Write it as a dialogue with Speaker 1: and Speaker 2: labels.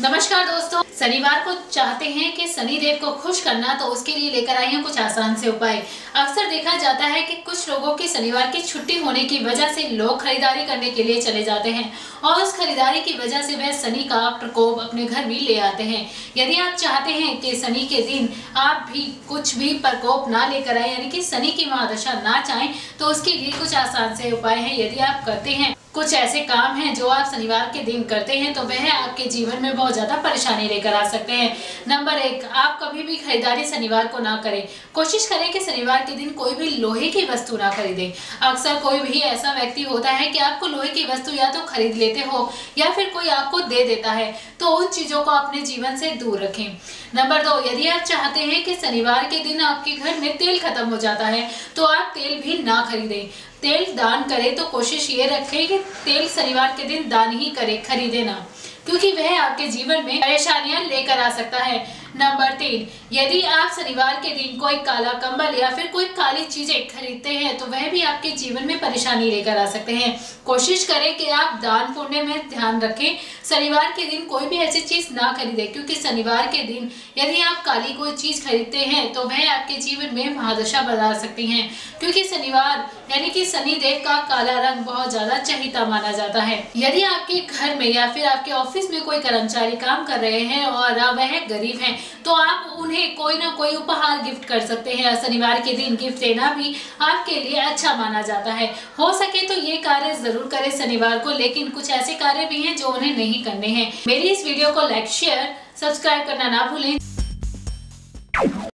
Speaker 1: नमस्कार दोस्तों, शनिवार को चाहते हैं कि शनिदेव को खुश करना, तो उसके लिए लेकर आई हैं कुछ आसान से उपाय। अक्सर देखा जाता है कि कुछ लोगों की शनिवार की छुट्टी होने की वजह से लोग खरीदारी करने के लिए चले जाते हैं और उस खरीदारी की वजह से वह शनि का प्रकोप अपने घर भी ले आते हैं। यदि आप चाहते हैं कि शनि के दिन आप भी कुछ भी प्रकोप ना लेकर आए, यानी कि शनि की महादशा ना चाहें, तो उसके लिए कुछ आसान से उपाय हैं। यदि आप करते हैं, कुछ ऐसे काम हैं जो आप शनिवार के दिन करते हैं, तो वह आपके जीवन में बहुत ज्यादा परेशानी लेकर आ सकते हैं। नंबर 1, आप कभी भी खरीदारी शनिवार को ना करें। कोशिश करें कि शनिवार के दिन कोई भी लोहे की वस्तु ना खरीदें। अक्सर कोई भी ऐसा व्यक्ति होता है कि आपको लोहे की वस्तु या तो खरीद लेते हो या फिर कोई आपको दे देता है, तो उन चीजों को अपने जीवन से दूर रखें। नंबर 2, यदि आप चाहते हैं कि शनिवार के दिन आपके घर में तेल खत्म हो जाता है, तो आप तेल भी ना खरीदें। तेल दान करें तो कोशिश ये रखें कि तेल शनिवार के दिन दान ही करें, खरीदे ना, क्योंकि वह आपके जीवन में परेशानियां लेकर आ सकता है। नंबर 3, यदि आप शनिवार के दिन कोई काला कंबल या फिर कोई काली चीजें खरीदते हैं, तो वह भी आपके जीवन में परेशानी लेकर आ सकते हैं। कोशिश करें कि आप दान पुण्य में ध्यान रखें। शनिवार के दिन कोई भी ऐसी चीज ना खरीदें, क्योंकि शनिवार के दिन यदि आप काली कोई चीज खरीदते हैं तो वह आपके जीवन में महादशा बना सकती हैं, क्योंकि शनिवार यानी कि शनिदेव का काला रंग बहुत ज्यादा चहिता माना जाता है। यदि आपके घर में या फिर आपके ऑफिस में कोई कर्मचारी काम कर रहे हैं और वह गरीब हैं, तो आप उन्हें कोई ना कोई उपहार गिफ्ट कर सकते हैं। शनिवार के दिन गिफ्ट देना भी आपके लिए अच्छा माना जाता है। हो सके तो ये कार्य जरूर करें शनिवार को, लेकिन कुछ ऐसे कार्य भी हैं जो उन्हें नहीं करने हैं। मेरी इस वीडियो को लाइक, शेयर, सब्सक्राइब करना ना भूलें।